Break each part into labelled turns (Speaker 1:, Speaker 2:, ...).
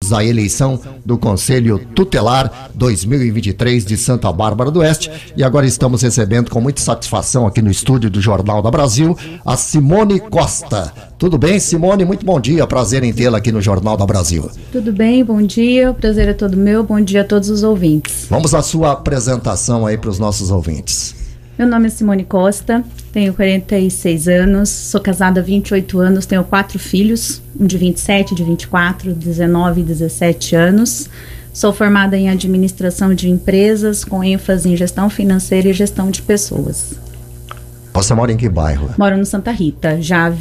Speaker 1: à eleição do Conselho Tutelar 2023 de Santa Bárbara do Oeste. E agora estamos recebendo com muita satisfação aqui no estúdio do Jornal da Brasil a Simone Costa. Tudo bem, Simone? Muito bom dia, prazer em tê-la aqui no Jornal da Brasil.
Speaker 2: Tudo bem, bom dia, o prazer é todo meu, bom dia a todos os ouvintes.
Speaker 1: Vamos à sua apresentação aí para os nossos ouvintes.
Speaker 2: Meu nome é Simone Costa, tenho 46 anos, sou casada há 28 anos, tenho 4 filhos, um de 27, de 24, 19 e 17 anos. Sou formada em administração de empresas, com ênfase em gestão financeira e gestão de pessoas.
Speaker 1: Você mora em que bairro?
Speaker 2: Moro no Santa Rita, já há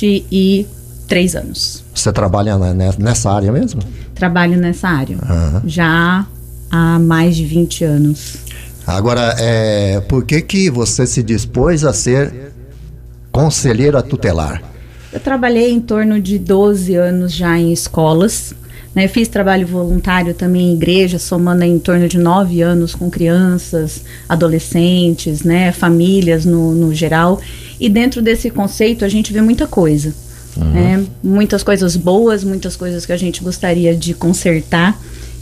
Speaker 2: 23 anos.
Speaker 1: Você trabalha nessa área mesmo?
Speaker 2: Trabalho nessa área, já há mais de 20 anos.
Speaker 1: Agora, por que você se dispôs a ser conselheira tutelar?
Speaker 2: Eu trabalhei em torno de 12 anos já em escolas, né? Fiz trabalho voluntário também em igreja, somando em torno de 9 anos com crianças, adolescentes, né? Famílias no geral. E dentro desse conceito a gente vê muita coisa, né? Muitas coisas boas, muitas coisas que a gente gostaria de consertar.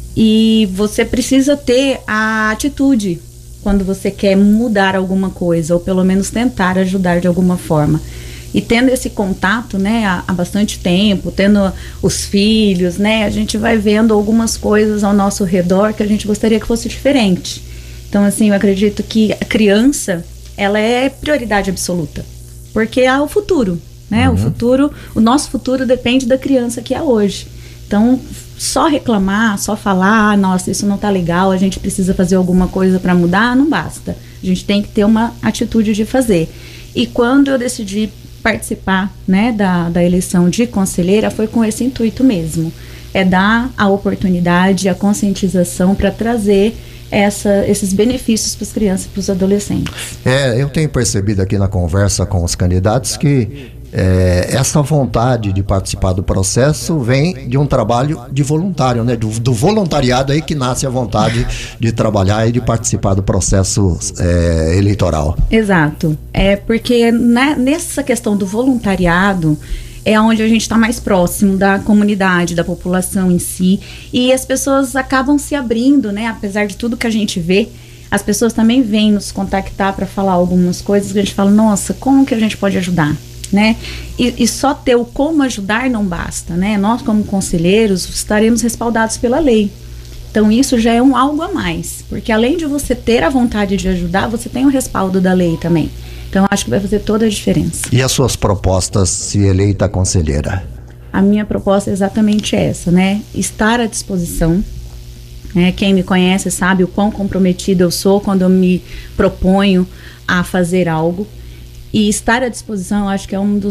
Speaker 2: E você precisa ter a atitude quando você quer mudar alguma coisa, ou pelo menos tentar ajudar de alguma forma. E tendo esse contato, né, há bastante tempo, tendo os filhos, né, a gente vai vendo algumas coisas ao nosso redor que a gente gostaria que fosse diferente. Então, assim, eu acredito que a criança, ela é prioridade absoluta, porque é o futuro, né, o nosso futuro depende da criança que é hoje. Então, só reclamar, só falar, nossa, isso não tá legal, a gente precisa fazer alguma coisa para mudar, não basta. A gente tem que ter uma atitude de fazer. E quando eu decidi participar, né, da eleição de conselheira, foi com esse intuito mesmo. É dar a oportunidade, a conscientização para trazer esses benefícios para as crianças e para os adolescentes.
Speaker 1: Eu tenho percebido aqui na conversa com os candidatos que essa vontade de participar do processo vem de um trabalho de voluntário, né? Do voluntariado aí que nasce a vontade de trabalhar e de participar do processo eleitoral.
Speaker 2: Exato. Porque nessa questão do voluntariado é onde a gente está mais próximo da comunidade, da população em si, e as pessoas acabam se abrindo, né? Apesar de tudo que a gente vê, as pessoas também vêm nos contactar para falar algumas coisas que a gente fala, nossa, como que a gente pode ajudar? Né? E só ter o como ajudar não basta, né? Nós como conselheiros estaremos respaldados pela lei, então isso já é algo a mais, porque além de você ter a vontade de ajudar, você tem o respaldo da lei também, então acho que vai fazer toda a diferença.
Speaker 1: E as suas propostas se eleita conselheira?
Speaker 2: A minha proposta é exatamente essa, né? Estar à disposição, né? Quem me conhece sabe o quão comprometida eu sou quando eu me proponho a fazer algo. E estar à disposição, eu acho que é um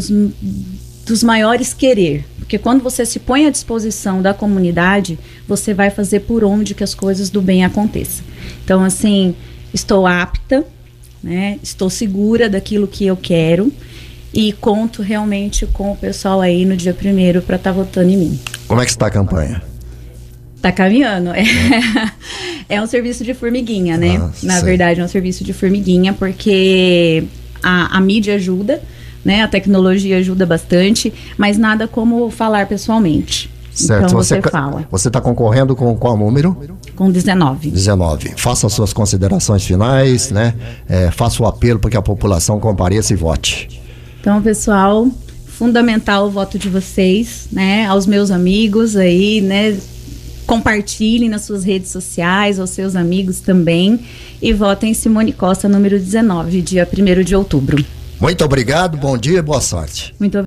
Speaker 2: dos maiores querer. Porque quando você se põe à disposição da comunidade, você vai fazer por onde que as coisas do bem aconteçam. Então, assim, estou apta, né? Estou segura daquilo que eu quero e conto realmente com o pessoal aí no dia 1º para estar votando em mim.
Speaker 1: Como é que está a campanha?
Speaker 2: Tá caminhando. É um serviço de formiguinha, né? Na verdade, é um serviço de formiguinha, porque a mídia ajuda, né? A tecnologia ajuda bastante, mas nada como falar pessoalmente.
Speaker 1: Certo.
Speaker 2: Então você fala.
Speaker 1: Você está concorrendo com qual número?
Speaker 2: Com 19.
Speaker 1: 19. Faça as suas considerações finais, né? Faça o apelo para que a população compareça e vote.
Speaker 2: Então, pessoal, fundamental o voto de vocês, né? Aos meus amigos aí, né? Compartilhem nas suas redes sociais, aos seus amigos também, e votem em Simone Costa, número 19, dia 1º de outubro.
Speaker 1: Muito obrigado, bom dia e boa sorte.
Speaker 2: Muito obrigado.